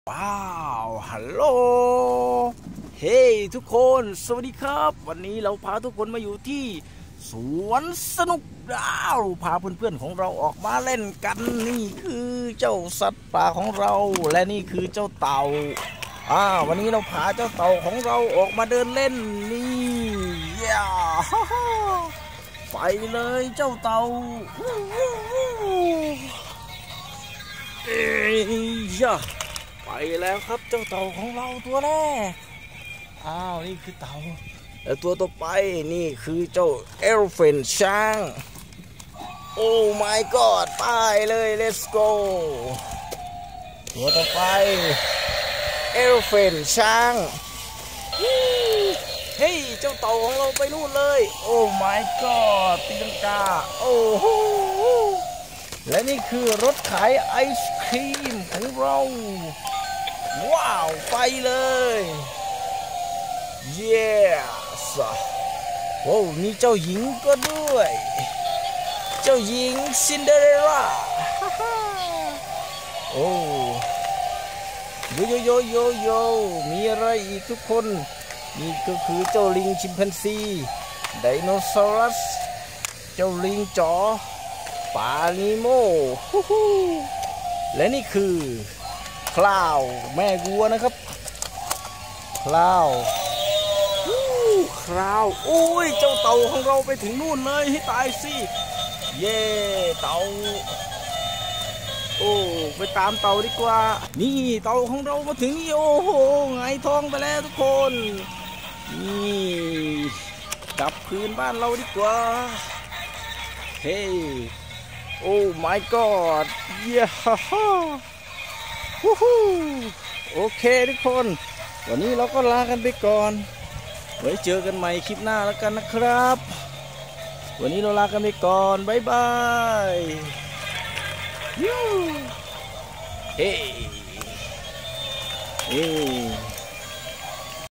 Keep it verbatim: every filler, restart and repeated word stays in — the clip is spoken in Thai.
ว้าวฮัลโหลเฮ้ทุกคนสวัสดีครับวันนี้เราพาทุกคนมาอยู่ที่สวนสนุกดาวพาเพื่อนๆของเราออกมาเล่นกันนี่คือเจ้าสัตว์ป่าของเราและนี่คือเจ้าเต่าอ่าวันนี้เราพาเจ้าเต่าของเราออกมาเดินเล่นนี่ย่าไปเลยเจ้าเต่าเอ้ยไปแล้วครับเจ้าเต่าของเราตัวแรกอ้าวนี่คือเต่าแล้วตัวต่อไปนี่คือเจ้าเอลเฟนช้างโอ้ my god ไปเลย let's go ตัวต่อไปเอลเฟนช้างเฮ้ยเจ้าเต่าของเราไปนู่นเลยโอ้ my god ตีลังกาโอ้โหและนี่คือรถขายไอศครีมของเราว้าวไปเลยเย้สโอ้มีเจ้าหญิงก็ด้วยเจ้าหญิงซินเดอเรลล่าโอ้โยโยโยโยโยมีอะไรอีกทุกคนนี่ก็คือเจ้าลิงชิมแปนซีไดโนเสาร์เจ้าลิงจ๋อปาลิโมและนี่คือคลาวแม่วัวนะครับคลาวคลาวโอ้ยเจ้าเต่าของเราไปถึงนู่นเลยให้ตายสิเย่เต่าโอ้ไปตามเต่าดีกว่านี่เต่าของเรามาถึงนี่โอ้โหไงทองไปแล้วทุกคนนี่กลับคืนบ้านเราดีกว่าเฮ้โอ้ my god เย้ฮ่าฮู้ฮู้โอเคทุกคนวันนี้เราก็ลากันไปก่อนไว้เจอกันใหม่คลิปหน้าแล้วกันนะครับวันนี้เราลากันไปก่อนบ๊ายบายยูเฮ้เฮ้